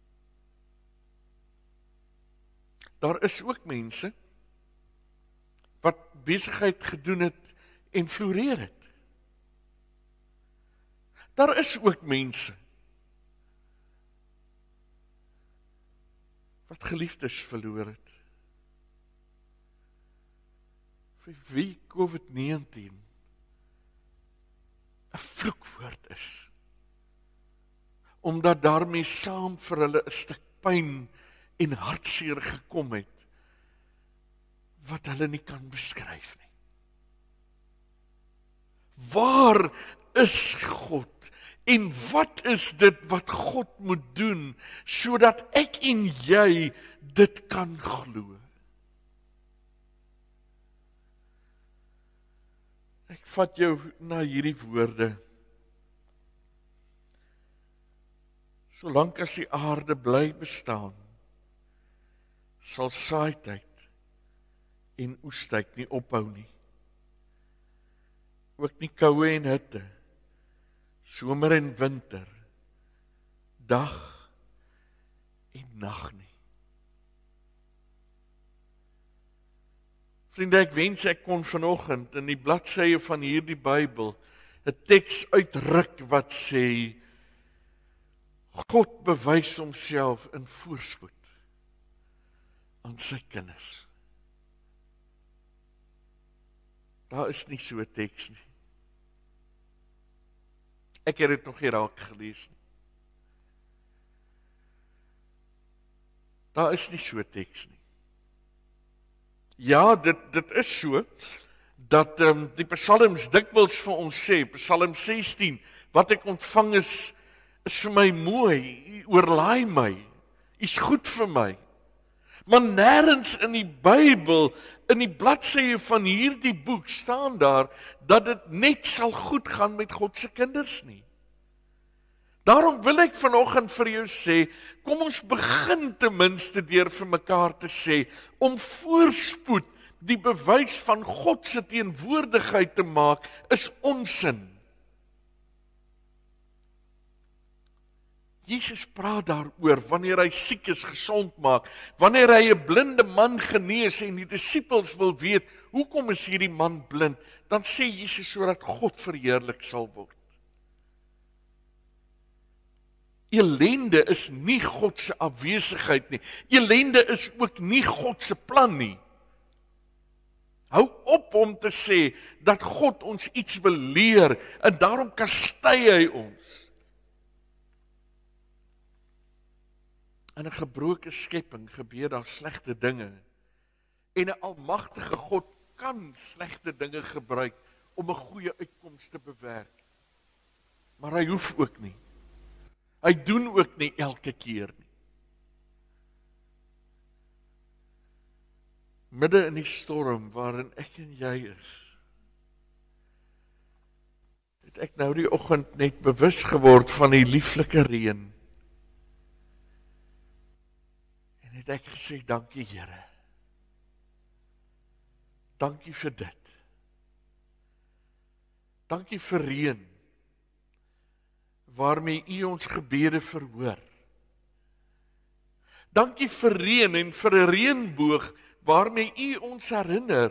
Daar is ook mense wat besigheid gedoen het en floreer het. Daar is ook mense wat geliefdes verloor het. Vir wie COVID-19 'n vloekwoord is. Omdat daarmee saam vir hulle 'n stuk pyn en hartseer gekom het, wat hulle nie kan beskryf nie. Waar is God? En wat is dit wat God moet doen, sodat ek en jy dit kan glo? Ek vat jou na hierdie woorde. Solank as die aarde bly bestaan, sal saaityd en oestyd nie ophou nie. Ook nie koue en hitte, somer en winter, dag en nag nie. Vriende, ek wens ek kon vanoggend in die bladsye van hierdie Bybel 'n teks uitruk wat sê, God bewys homself in voorspoed aan sy kinders. Daar is nie so 'n teks nie. Ek het dit nog nie raak gelees nie. Daar is nie so 'n teks nie. Ja, dit is so, dat die psalms dikwels vir ons sê, Psalm 16, wat ek ontvang is vir my mooi, oorlaai my, is goed vir my. Maar nêrens in die Bybel, in die bladsye van hierdie boek, staan daar, dat dit net sal goed gaan met God se kinders nie. Daarom wil ek vanoggend vir jou sê, kom ons begin ten minste deur vir mekaar te sê, om voorspoed die bewys van God se teenwoordigheid te maak, is onsin. Jesus praat daaroor, wanneer hy siek is gesond maak, wanneer hy 'n blinde man genees en die disippels wil weet, hoekom is hierdie man blind, dan sê Jesus sodat God verheerlik sal word. Elende is nie God se afwesigheid nie. Elende is ook nie God se plan nie. Hou op om te sê dat God ons iets wil leer en daarom kastei hy ons. In 'n gebroke skepping gebeur daar slegte dinge. En 'n almagtige God kan slegte dinge gebruik om 'n goeie uitkoms te bewerk. Maar hy hoef ook nie. Hy doen ook nie elke keer nie. Midde in die storm waarin ek en jy is, het ek nou die oggend net bewus geword van die lieflike reën. En het ek gesê, dankie Here. Dankie vir dit. Dankie vir reën, waarmee U ons gebede verhoor. Dankie vir reën en vir 'n reënboog, waarmee U ons herinner.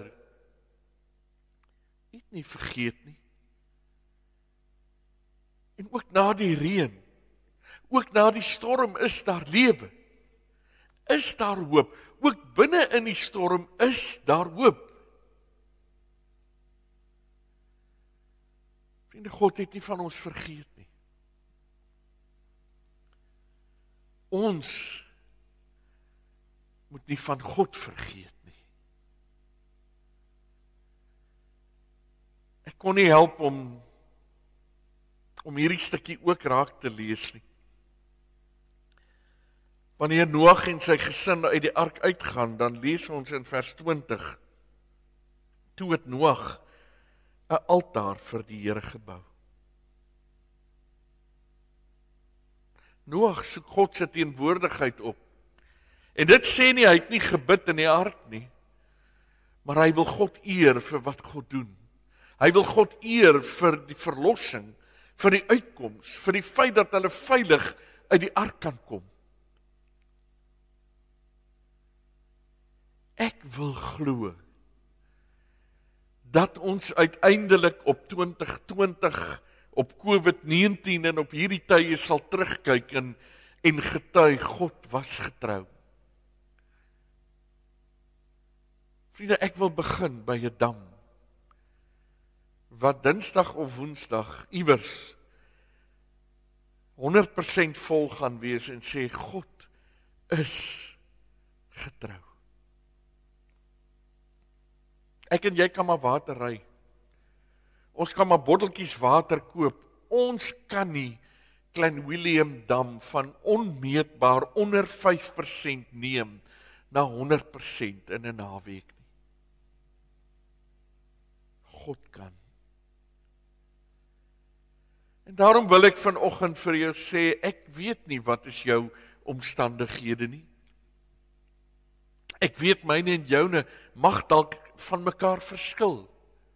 U het nie vergeet nie. En ook na die reën, ook na die storm is daar lewe. Is daar hoop. Ook binne in die storm is daar hoop. Vriende, God het nie van ons vergeet nie. Ons moet nie van God vergeet nie. Ek kon nie help om hierdie stukkie ook raak te lees nie. Wanneer Noag en sy gesin uit die ark uitgaan, dan lees ons in vers 20, toe het Noag 'n altaar vir die Here gebou. Noag soek God se teenwoordigheid op. En dit sê nie, hy het nie gebid in die ark nie, maar hy wil God eer vir wat God doen. Hy wil God eer vir die verlossing, vir die uitkoms, vir die feit dat hulle veilig uit die ark kan kom. Ek wil glo dat ons uiteindelik op 2020, op COVID-19 en op hierdie tye sal terugkyk en getuig, God was getrou. Vriende, ek wil begin by 'n dam, wat Dinsdag of Woensdag iewers 100% vol gaan wees en sê, God is getrou. Ek en jy kan maar water ry. Ons kan maar botteltjies water koop. Ons kan nie Klein Willem Dam van onmeetbaar onder 5% neem na 100% in 'n naweek nie. God kan. En daarom wil ek vanoggend vir jou sê, ek weet nie wat is jou omstandighede nie. Ek weet myne en joune mag dalk van mekaar verskil.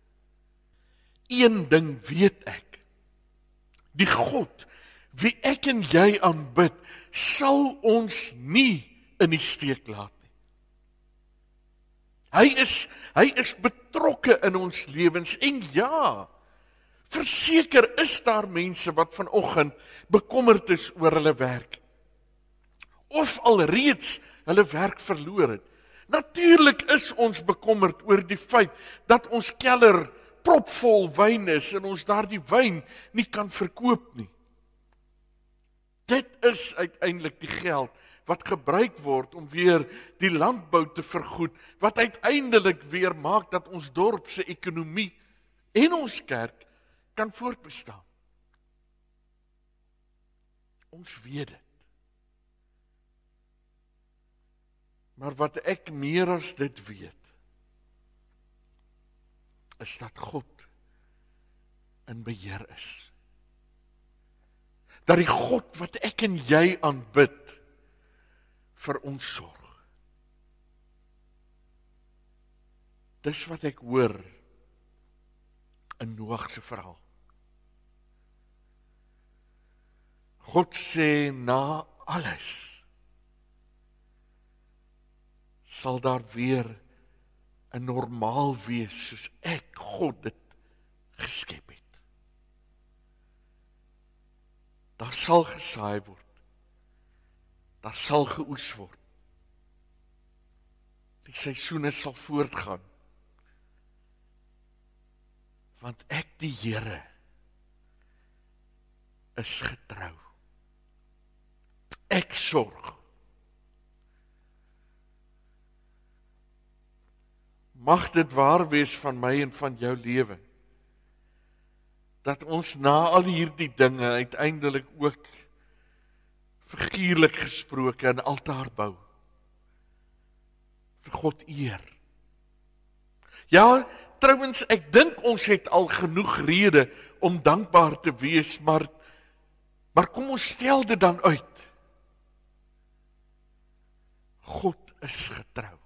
Een ding weet ek. Die God wie ek en jy aanbid, sal ons nie in die steek laat nie. Hy is betrokke in ons lewens en ja, verseker is daar mense wat vanoggend bekommerd is oor hulle werk. Of alreeds hulle werk verloor het. Natuurlik is ons bekommerd oor die feit dat ons kelder propvol wyn is en ons daardie wyn nie kan verkoop nie. Dit is uiteindelik die geld wat gebruik word om weer die landbou te vergoed, wat uiteindelik weer maak dat ons dorp se ekonomie en ons kerk kan voortbestaan. Ons weet dit. Maar wat ek meer as dit weet, is dat God in beheer is. Dat die God wat ek en jy aanbid, vir ons sorg. Dis wat ek hoor in Noag se verhaal. God sê na alles sal daar weer 'n normaal wees soos ek God dit geskep het. Daar sal gesaai word. Daar sal geoes word. Die seisoene sal voortgaan. Want ek die Here is getrou. Ek sorg. Mag dit waar wees van my en van jou lewe, dat ons na al hierdie dinge uiteindelik ook figuurlik gesproke 'n altaar bou. Vir God eer. Ja, trouwens, ek dink ons het al genoeg rede om dankbaar te wees, maar kom ons stel dit dan uit. God is getrou.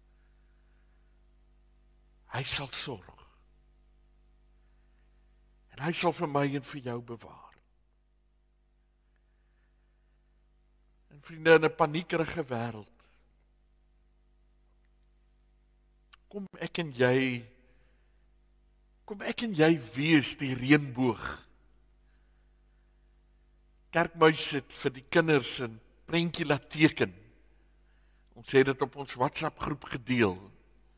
Hy sal sorg. En hy sal vir my en vir jou bewaar. En vriende, in 'n paniekerige wêreld, kom ek en jy wees die reënboog. Kerkmuis het vir die kinders 'n prentjie laat teken. Ons het dit op ons WhatsApp groep gedeel.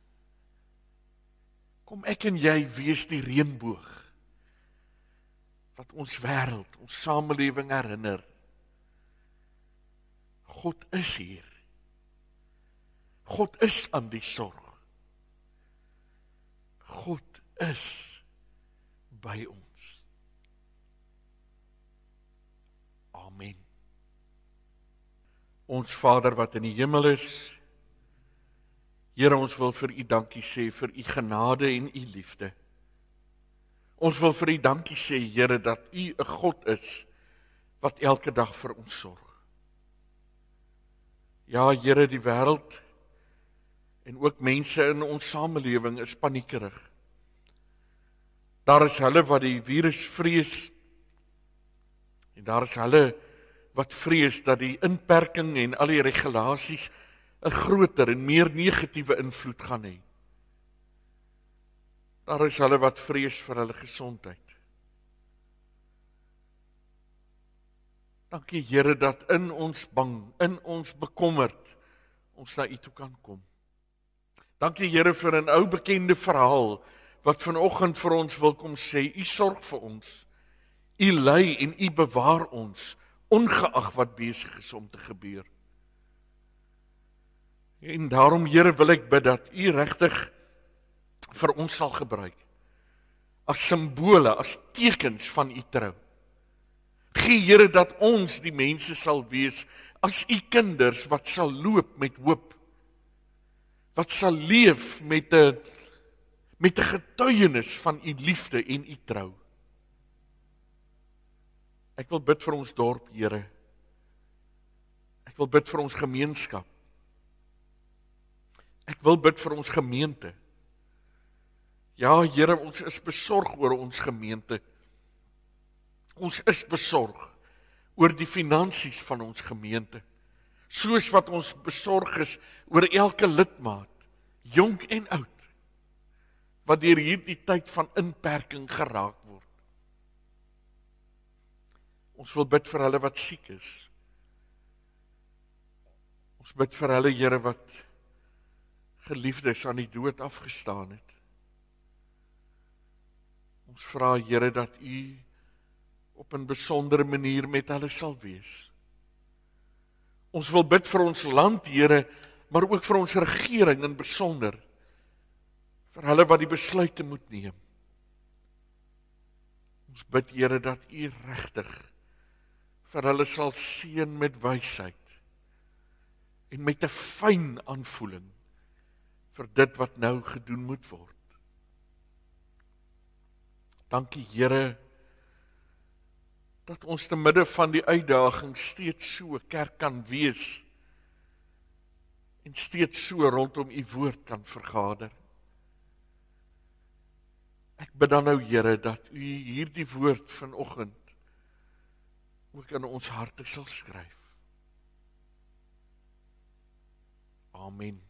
Kom ek en jy wees die reënboog wat ons wêreld, ons samelewing herinner. God is hier. God is aan die sorg. God is by ons. Amen. Ons Vader wat in die hemel is, Here, ons wil vir U dankie sê vir U genade en U liefde. Ons wil vir U dankie sê, Here, dat U 'n God is wat elke dag vir ons sorg. Ja, Here, die wêreld en ook mense in ons samelewing is paniekerig. Daar is hulle wat die virus vrees en daar is hulle wat vrees dat die inperking en al die regulasies 'n groter en meer negatiewe invloed gaan hê. Daar is hulle wat vrees vir hulle gesondheid. Dankie Here dat in ons bang, in ons bekommerd, ons na U toe kan kom. Dankie Here vir 'n ou bekende verhaal wat vanoggend vir ons wil kom sê, U sorg vir ons. U lei en U bewaar ons, ongeag wat besig is om te gebeur. En daarom, Here, wil ek bid dat U regtig vir ons sal gebruik as simbole, as tekens van U trou. Gee, Here, dat ons die mense sal wees as U kinders wat sal loop met hoop, wat sal leef met 'n getuienis van U liefde en U trou. Ek wil bid vir ons dorp, Here. Ek wil bid vir ons gemeenskap. Ek wil bid vir ons gemeente. Ja, Here, ons is besorg oor ons gemeente. Ons is besorg oor die finansies van ons gemeente. Soos wat ons besorg is oor elke lidmaat, jonk en oud, wat deur hierdie tyd van inperking geraak word. Ons wil bid vir hulle wat siek is. Ons bid vir hulle, Here, wat geliefdes aan die dood afgestaan het. Ons vra, Here, dat U op 'n besondere manier met hulle sal wees. Ons wil bid vir ons land, Here, maar ook vir ons regering in besonder, vir hulle wat die besluite moet neem. Ons bid, Here, dat U regtig vir hulle sal seën met wysheid en met 'n fyn aanvoeling vir dit wat nou gedoen moet word. Dankie, Here, dat ons te midde van die uitdaging steeds so 'n kerk kan wees en steeds so rondom U woord kan vergader. Ek bid dan nou, Here, dat U hierdie woord vanoggend ook in ons harte sal skryf. Amen.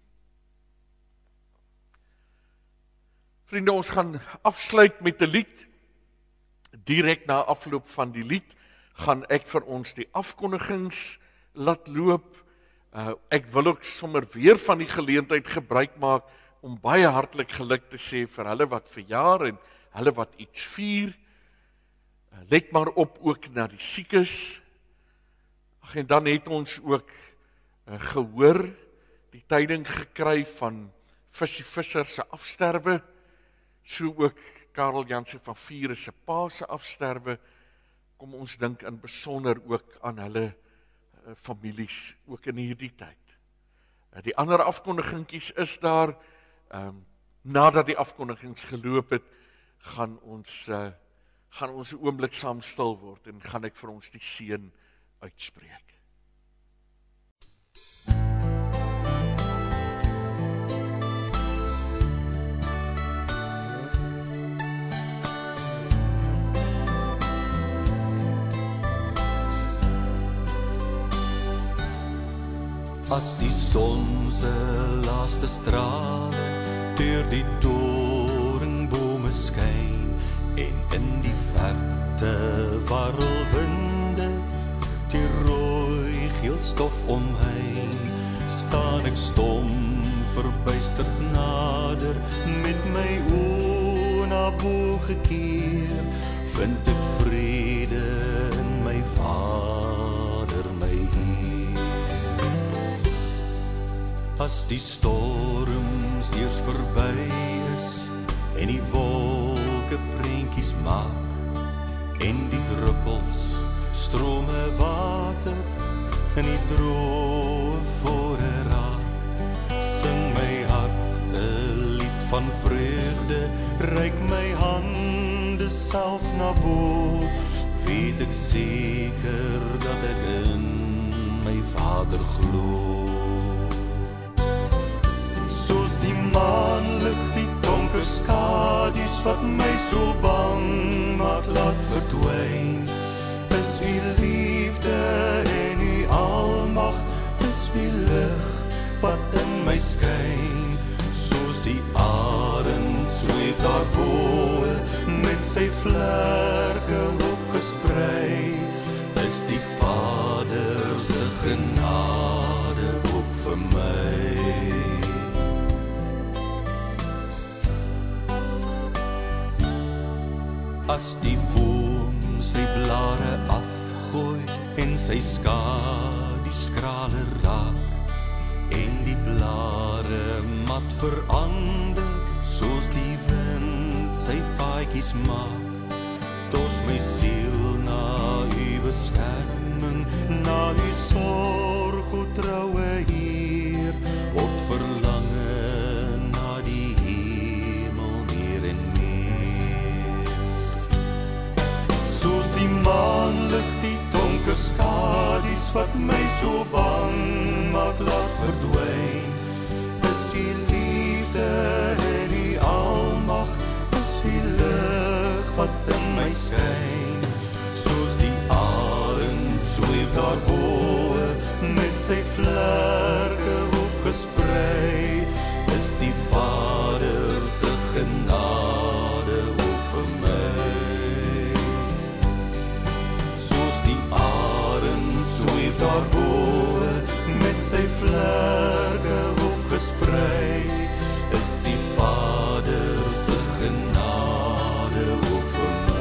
Vriende, ons gaan afsluit met 'n lied. Direk na afloop van die lied gaan ek vir ons die afkondigings laat loop. Ek wil ook sommer weer van die geleentheid gebruik maak om baie hartlik geluk te sê vir hulle wat verjaar en hulle wat iets vier. Let maar op ook na die siekes. En dan het ons ook gehoor, die tyding gekry van Visie Visser se afsterwe, so ook Karel Jansen van Vuren se pa se afsterwe. Kom ons dink in besonder ook aan hulle families, ook in hierdie tyd. Die ander afkondigingkies is daar, nadat die afkondigings geloop het, gaan ons 'n oomblik saam stil word en gaan ek vir ons die seën uitspreek. As die son se laaste strale deur die doringbome skyn en in die verte warrelwinde die rooi geel stof omheen, staan ek stom verbuisterd nader met my oë na bo gekeer, vind ek vrede in my Vader, my Heer. As die storms eers verby is en die wolke prentjies maak en die druppels strome water in die droë vore raak, sing my hart 'n lied van vreugde, reik my hande self na bo, weet ek seker dat ek in my Vader glo. Soos die maanlig die donker skadu's wat my so bang maak laat verdwyn, is U liefde en U almag, is U lig wat in my skyn. Soos die arend sweef daarbo met sy vlerke opgesprei, is die Vader se genade ook vir my. As die boom sy blare afgooi en sy skadu skrale raak en die blare mat verander soos die wind sy paadjies maak, dors my siel na U beskerming, na U sorg, o troue Heer, word verlange na die hemel meer en meer. Soos die maanlig die donker wat my so bang maak laat verdwyn, is U liefde sweef daarbo met sy vlerke opgesprei, is die Vader se genade ook vir my. Soos die arend sweef daarbo met sy vlerke opgesprei, is die Vader se genade ook vir my.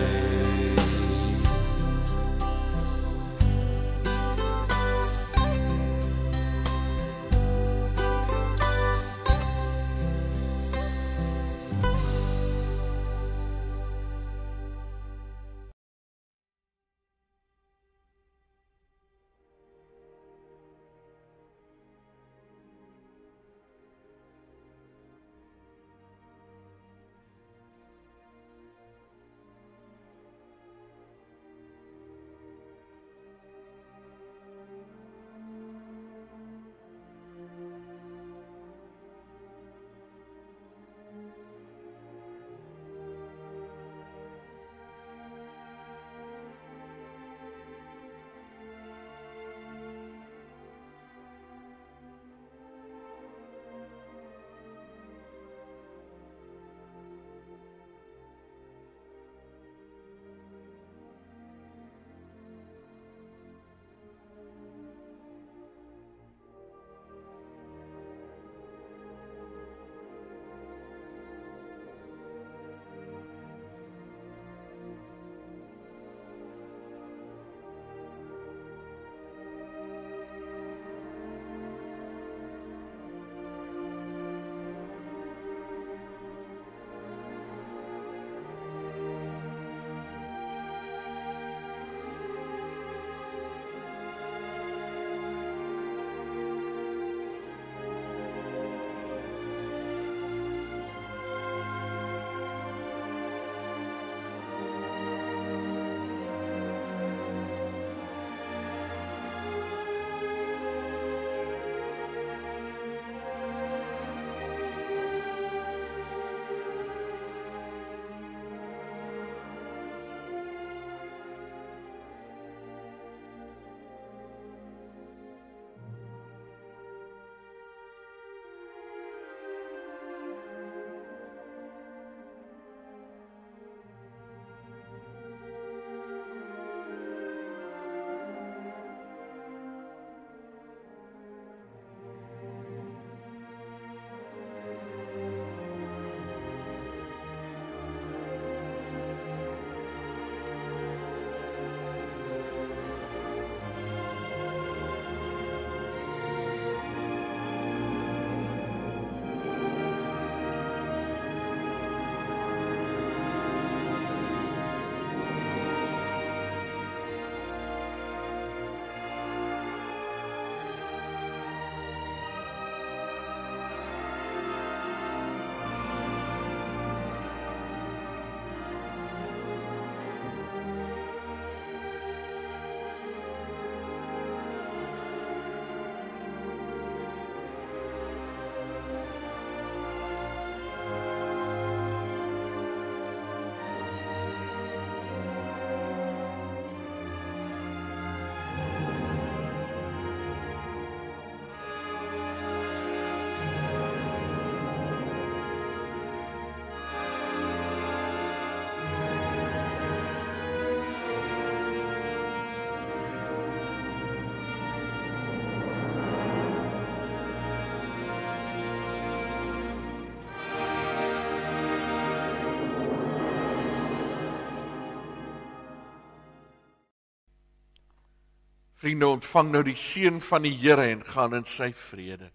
Vriende, ontvang nou die seën van die Here en gaan in sy vrede.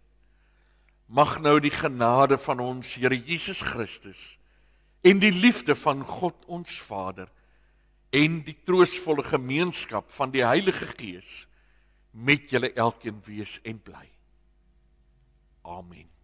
Mag nou die genade van ons Here Jesus Christus en die liefde van God ons Vader en die troostvolle gemeenskap van die Heilige Gees met julle elkeen wees en bly. Amen.